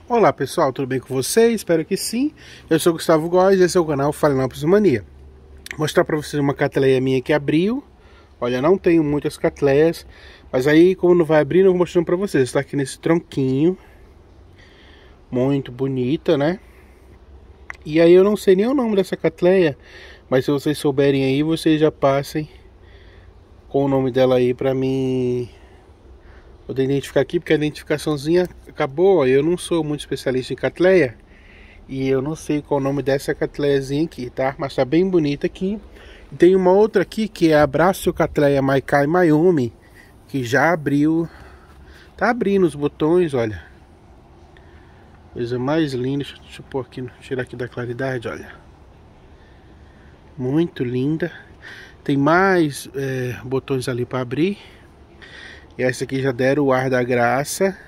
Olá pessoal, tudo bem com vocês? Espero que sim. Eu sou o Gustavo Góes e esse é o canal Phalaenopsis Mania. Vou mostrar para vocês uma catleia minha que abriu. Olha, não tenho muitas catleias, mas aí como não vai abrir, eu vou mostrando para vocês. Está aqui nesse tronquinho, muito bonita, né? E aí eu não sei nem o nome dessa catleia, mas se vocês souberem aí, vocês já passem com o nome dela aí para mim poder identificar aqui, porque a identificaçãozinha acabou. Eu não sou muito especialista em catleia e eu não sei qual o nome dessa catleiazinha aqui, tá? Mas tá bem bonita aqui. E tem uma outra aqui que é a Brassiocatleia Maikai Mayumi, que já abriu, tá abrindo os botões, olha. Coisa mais linda. Deixa eu pôr aqui, tirar aqui da claridade, olha. Muito linda. Tem mais botões ali para abrir. E essa aqui já deram o ar da graça.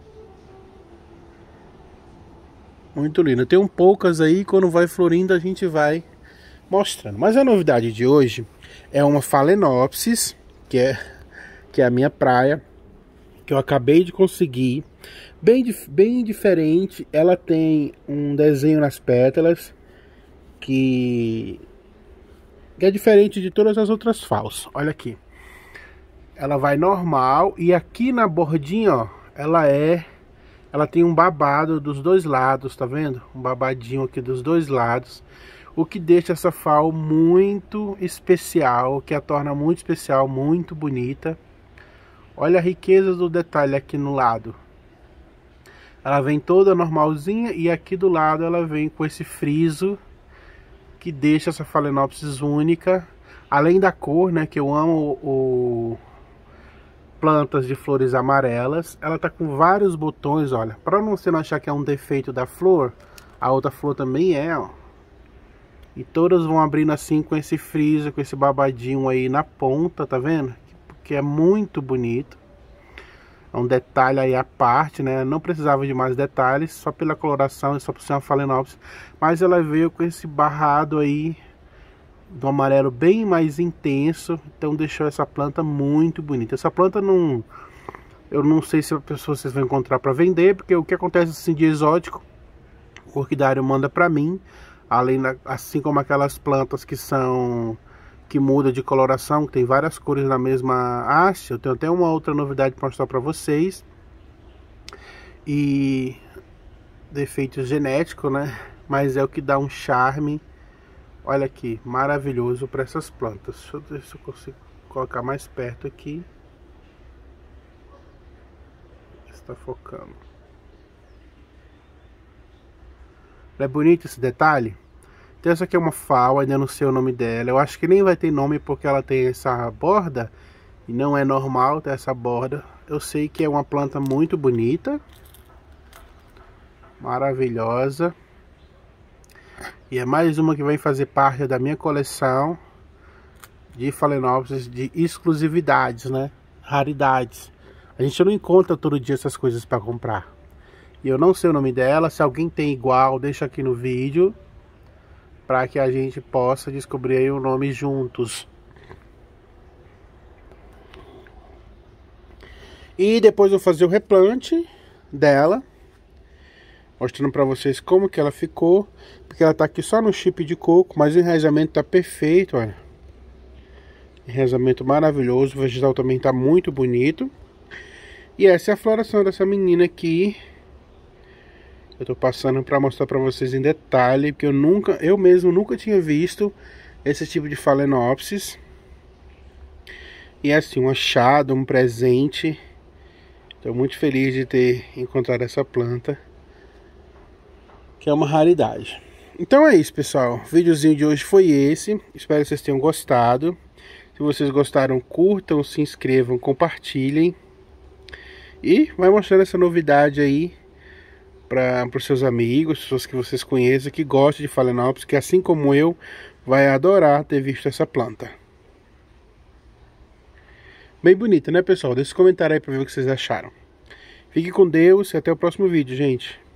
Muito linda. Tem poucas aí, quando vai florindo a gente vai mostrando. Mas a novidade de hoje é uma Phalaenopsis, que é a minha praia, que eu acabei de conseguir. Bem diferente. Ela tem um desenho nas pétalas que é diferente de todas as outras Phals. Olha aqui. Ela vai normal e aqui na bordinha, ó, ela tem um babado dos dois lados, tá vendo? Um babadinho aqui dos dois lados, o que deixa essa Phal muito especial, que a torna muito especial, muito bonita. Olha a riqueza do detalhe aqui no lado. Ela vem toda normalzinha e aqui do lado ela vem com esse friso que deixa essa Phalaenopsis única. Além da cor, né, que eu amo plantas de flores amarelas. Ela tá com vários botões, olha. Para você não achar que é um defeito da flor, a outra flor também é, ó. E todas vão abrindo assim com esse friso, com esse babadinho aí na ponta, tá vendo? Que é muito bonito. É um detalhe aí à parte, né? Não precisava de mais detalhes, só pela coloração e só por ser uma Phalaenopsis. Mas ela veio com esse barrado aí do amarelo bem mais intenso, então deixou essa planta muito bonita. Essa planta eu não sei se vocês vão encontrar para vender, porque o que acontece assim de exótico, o orquidário manda para mim, assim como aquelas plantas que muda de coloração, que tem várias cores na mesma haste. Eu tenho até uma outra novidade para mostrar para vocês. E defeito genético, né? Mas é o que dá um charme. Olha aqui, maravilhoso para essas plantas. Deixa eu ver se eu consigo colocar mais perto aqui. Está focando. Não é bonito esse detalhe? Então essa aqui é uma Phal, ainda não sei o nome dela. Eu acho que nem vai ter nome porque ela tem essa borda. E não é normal ter essa borda. Eu sei que é uma planta muito bonita. Maravilhosa. E é mais uma que vai fazer parte da minha coleção de Phalaenopsis de exclusividades, né? Raridades. A gente não encontra todo dia essas coisas para comprar. E eu não sei o nome dela. Se alguém tem igual, deixa aqui no vídeo, para que a gente possa descobrir aí o nome juntos. E depois eu vou fazer o replante dela, mostrando para vocês como que ela ficou, porque ela tá aqui só no chip de coco, mas o enraizamento tá perfeito, olha. Enraizamento maravilhoso, o vegetal também tá muito bonito. E essa é a floração dessa menina aqui. Eu tô passando para mostrar para vocês em detalhe, porque eu mesmo nunca tinha visto esse tipo de Phalaenopsis. E é assim, um achado, um presente. Tô muito feliz de ter encontrado essa planta, que é uma raridade. Então é isso, pessoal. O videozinho de hoje foi esse. Espero que vocês tenham gostado. Se vocês gostaram, curtam, se inscrevam, compartilhem. E vai mostrando essa novidade aí para os seus amigos, pessoas que vocês conheçam, que gostam de Phalaenopsis, que assim como eu, vai adorar ter visto essa planta. Bem bonita, né, pessoal? Deixa um comentário aí para ver o que vocês acharam. Fique com Deus e até o próximo vídeo, gente.